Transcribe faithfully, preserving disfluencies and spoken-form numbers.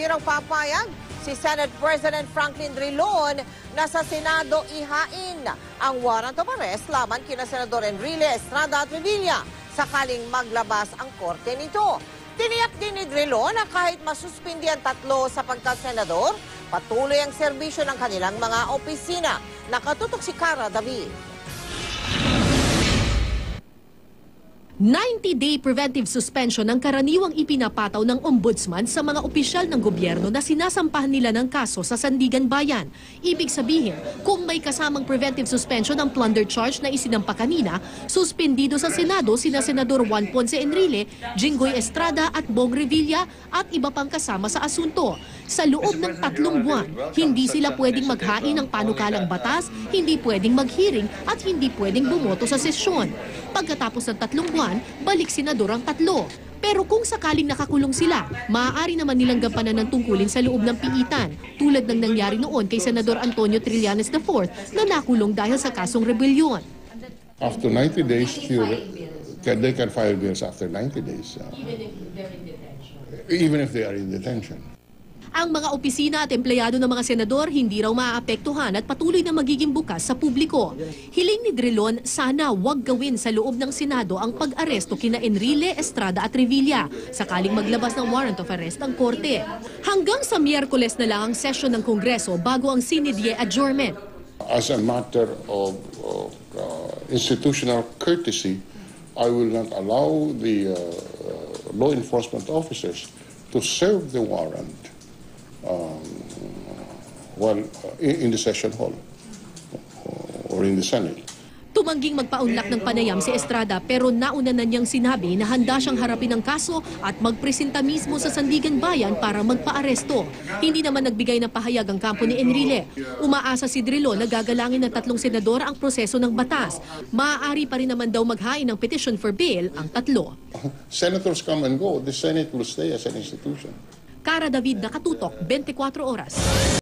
raw papayag si Senate President Franklin Drilon na sa Senado ihain ang warrant of arrest laban kina Senador Enrile Estrada at Revilla sakaling maglabas ang korte nito. Tiniyak din ni Drilon na kahit masuspindi ang tatlo sa pagkasenador, patuloy ang serbisyo ng kanilang mga opisina. Nakatutok si Cara David. ninety-day preventive suspension ang karaniwang ipinapataw ng ombudsman sa mga opisyal ng gobyerno na sinasampahan nila ng kaso sa Sandigan Bayan. Ibig sabihin, kung may kasamang preventive suspension ang plunder charge na isinampa kanina, suspendido sa Senado sina Senador Juan Ponce Enrile, Jinggoy Estrada at Bong Revilla at iba pang kasama sa asunto. Sa loob ng tatlong buwan, hindi sila pwedeng maghain ng panukalang batas, hindi pwedeng mag-hearing at hindi pwedeng bumoto sa sesyon. Pagkatapos ng tatlong buwan, balik senador ang tatlo. Pero kung sakaling nakakulong sila, maaari naman nilang gampanan ng tungkulin sa loob ng piitan, tulad ng nangyari noon kay Senador Antonio Trillanes the fourth na nakulong dahil sa kasong rebellion. After ninety days, you, they can file bills after ninety days. Uh, even if they are in detention. Ang mga opisina at empleyado ng mga senador hindi raw maaapektuhan at patuloy na magiging bukas sa publiko. Hiling ni Drilon, sana wag gawin sa loob ng Senado ang pag-aresto kina Enrile, Estrada at Revilla sakaling maglabas ng warrant of arrest ang korte. Hanggang sa Miyerkules na lang ang sesyon ng Kongreso bago ang sinidye adjournment. As a matter of, of uh, institutional courtesy, I will not allow the uh, law enforcement officers to serve the warrant Um, well, uh, in the session hall or in the Senate. Tumangging magpaunlak ng panayam si Estrada pero nauna na niyang sinabi na handa siyang harapin ang kaso at magpresenta mismo sa Sandigan Bayan para magpaaresto. Hindi naman nagbigay ng pahayag ang kampo ni Enrile. Umaasa si Drilon na gagalangin ng tatlong senador ang proseso ng batas. Maaari pa rin naman daw maghain ng petition for bail ang tatlo. Senators come and go. The Senate will stay as an institution. Cara David, Nakatutok, twenty-four oras.